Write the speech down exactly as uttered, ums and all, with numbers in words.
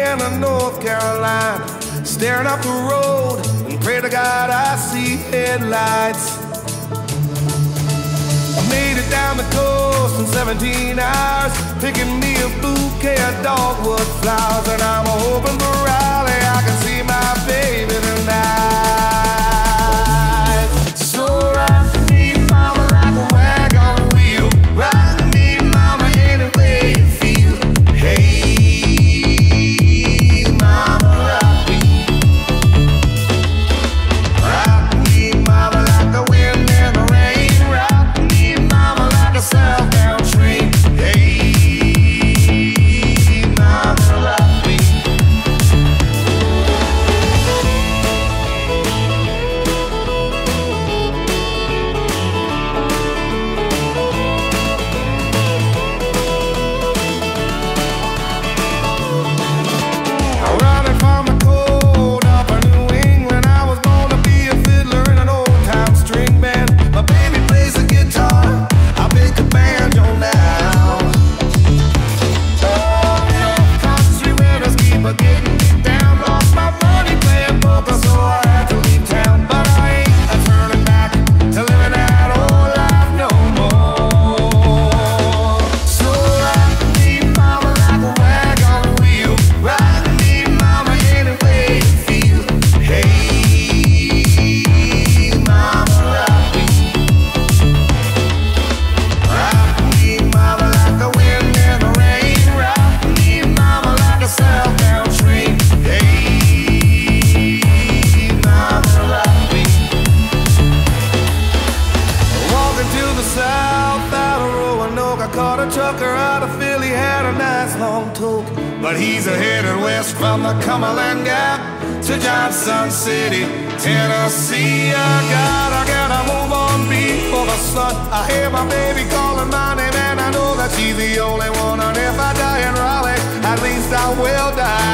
in North Carolina, staring up the road and pray to God I see headlights. I made it down the coast in seventeen hours, picking me a bouquet of dogwood flowers, and I'm hoping for Raleigh I can see my baby tonight. So rock me, mama, like a wagon wheel. Rock me, mama, any way you feel. Hey, mama, rock me. Rock me, mama, like the wind and the rain. Rock me, mama, like a southbound train. Hey, mama, rock me. Running from the cold up in New England, I was born to be a fiddler in an old-time string band. My baby plays the guitar, I pick the banjo now. Oh, no country winners keep a getting me down. Lost my money playing poker, so I had to leave town. But I ain't a turning back to living that old life no more. So rock me, mama, like a wagon wheel. Rock me, mama, any way you feel. Hey, mama, rock me. Rock me, mama, like the wind and the rain. Rock me, mama, like a southbound train. Hey, mama, rock me. Walking to the south out of Roanoke, I caught a trucker out of Philly, had a nice long toke. But he's a headed west from the Cumberland Gap to Johnson City, Tennessee. I gotta get a move on before the sun. I hear my baby calling my name, and I know that she's the only one. And if I die in Raleigh, at least I will die